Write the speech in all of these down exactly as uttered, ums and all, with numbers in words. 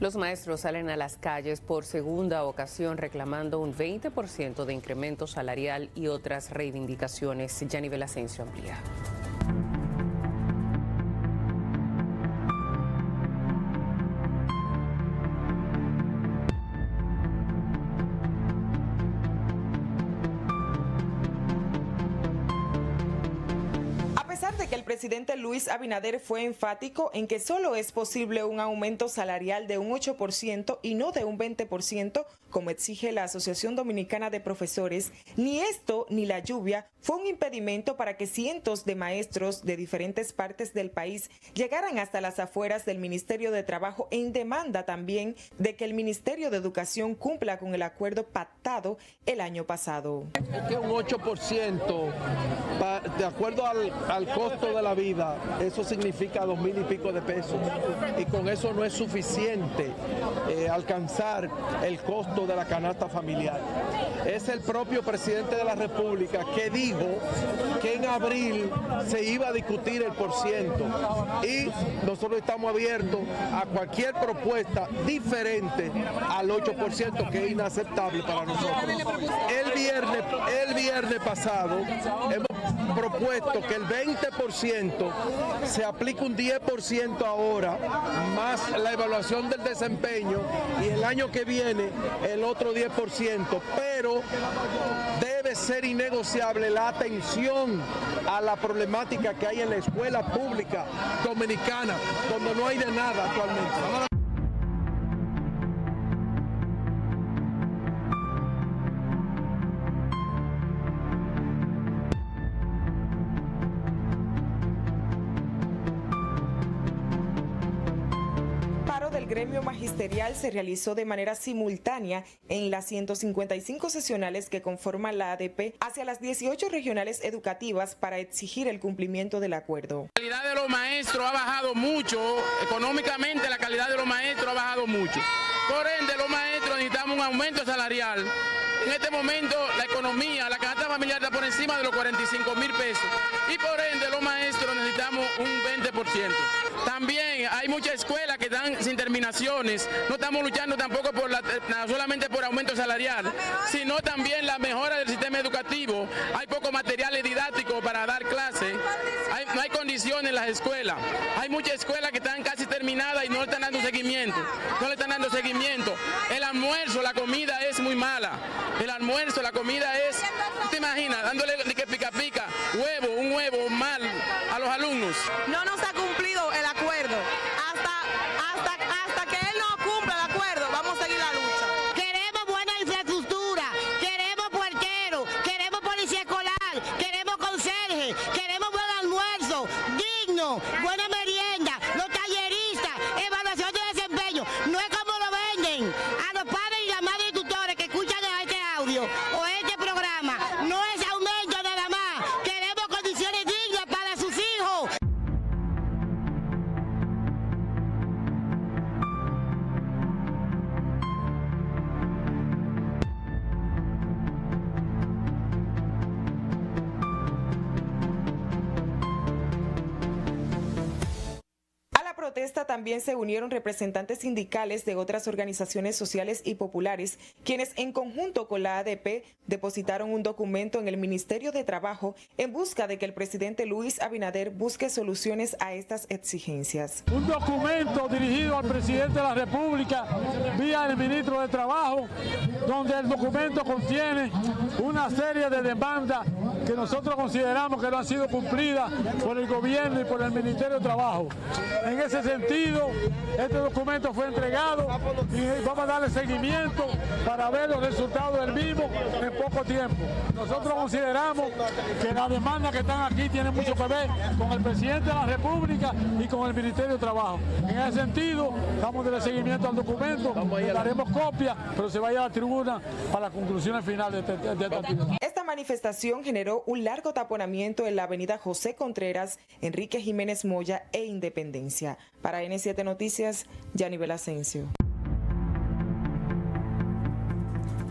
Los maestros salen a las calles por segunda ocasión reclamando un veinte por ciento de incremento salarial y otras reivindicaciones. Yanivel Asensio amplía. Que el presidente Luis Abinader fue enfático en que solo es posible un aumento salarial de un ocho por ciento y no de un veinte por ciento, como exige la Asociación Dominicana de Profesores, ni esto ni la lluvia fue un impedimento para que cientos de maestros de diferentes partes del país llegaran hasta las afueras del Ministerio de Trabajo en demanda también de que el Ministerio de Educación cumpla con el acuerdo pactado el año pasado. Es que un ocho por ciento, de acuerdo al, al costo de la vida, eso significa dos mil y pico de pesos, y con eso no es suficiente eh, alcanzar el costo de la canasta familiar. Es el propio presidente de la República que dijo que en abril se iba a discutir el por ciento, y nosotros estamos abiertos a cualquier propuesta diferente al ocho por ciento, que es inaceptable para nosotros. El viernes, el viernes pasado hemos propuesto que el veinte por ciento se aplique un diez por ciento ahora, más la evaluación del desempeño, y el año que viene el otro diez por ciento, pero debe ser innegociable la atención a la problemática que hay en la escuela pública dominicana, donde no hay de nada actualmente. El gremio magisterial se realizó de manera simultánea en las ciento cincuenta y cinco sesionales que conforman la A D P hacia las dieciocho regionales educativas para exigir el cumplimiento del acuerdo. La calidad de los maestros ha bajado mucho, económicamente la calidad de los maestros ha bajado mucho. Por ende, los maestros necesitamos un aumento salarial. En este momento la economía, la canasta familiar está por encima de los cuarenta y cinco mil pesos, y por ende los maestros necesitamos un veinte por ciento. También hay muchas escuelas que están sin terminaciones. No estamos luchando tampoco por la, solamente por aumento salarial, sino también la mejora del sistema educativo. Hay pocos materiales didácticos para dar clases, hay, no hay condiciones en las escuelas. Hay muchas escuelas que están casi terminadas y no le están dando seguimiento. No le están dando seguimiento. El almuerzo, la comida es muy mala. El almuerzo, la comida es, ¿tú te imaginas? Dándole de que pica pica, huevo, un huevo mal a los alumnos. No nos ha cumplido el acuerdo. Hasta, hasta, hasta que él no cumpla el acuerdo, vamos a seguir la lucha. Queremos buena infraestructura, queremos puerqueros, queremos policía escolar, queremos conserje, queremos buen almuerzo, digno, buena merienda, los talleristas, evaluación de desempeño. No es como lo venden a los padres y las madres y tutores que escuchan a este audio o este programa. No es aumento nada más, queremos condiciones dignas para sus hijos. Protesta también se unieron representantes sindicales de otras organizaciones sociales y populares, quienes en conjunto con la A D P depositaron un documento en el Ministerio de Trabajo en busca de que el presidente Luis Abinader busque soluciones a estas exigencias. Un documento dirigido al presidente de la República vía el ministro de Trabajo, donde el documento contiene una serie de demandas que nosotros consideramos que no han sido cumplidas por el gobierno y por el Ministerio de Trabajo. En ese sentido, este documento fue entregado y vamos a darle seguimiento para ver los resultados del mismo en poco tiempo. Nosotros consideramos que las demandas que están aquí tienen mucho que ver con el presidente de la República y con el Ministerio de Trabajo. En ese sentido, vamos a darle seguimiento al documento, le daremos copia, pero se vaya a la tribuna para las conclusiones finales de, de, de esta actividad. Esta manifestación generó un largo taponamiento en la avenida José Contreras, Enrique Jiménez Moya e Independencia. Para N siete Noticias, Yanivel Asensio.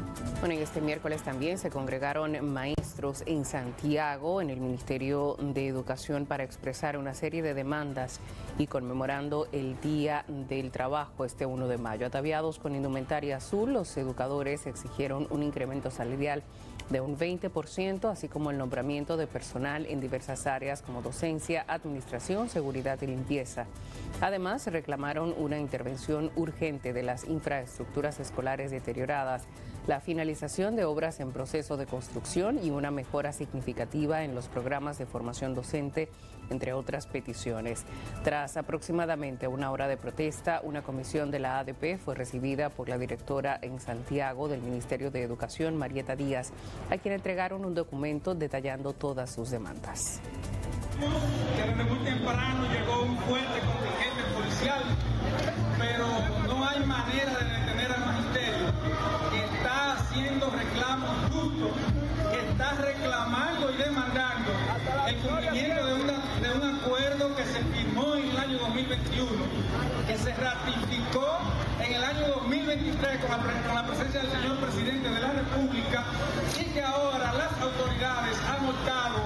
Bueno, y este miércoles también se congregaron maestros en Santiago, en el Ministerio de Educación, para expresar una serie de demandas y conmemorando el Día del Trabajo este uno de mayo. Ataviados con indumentaria azul, los educadores exigieron un incremento salarial de un veinte por ciento, así como el nombramiento de personal en diversas áreas como docencia, administración, seguridad y limpieza. Además, reclamaron una intervención urgente de las infraestructuras escolares deterioradas, la finalización de obras en proceso de construcción y una mejora significativa en los programas de formación docente, entre otras peticiones. Tras aproximadamente una hora de protesta, una comisión de la A D P fue recibida por la directora en Santiago del Ministerio de Educación, Marieta Díaz, a quien entregaron un documento detallando todas sus demandas. Que desde muy temprano llegó un fuerte contingente policial, pero no hay manera de detener al magisterio, que está haciendo reclamos justos, que está reclamando y demandando el cumplimiento de, una, de un acuerdo que se firmó en el año dos mil veintiuno, que se ratificó en el año dos mil veintitrés con la, con la presencia del señor presidente de la República, y que ahora las autoridades han optado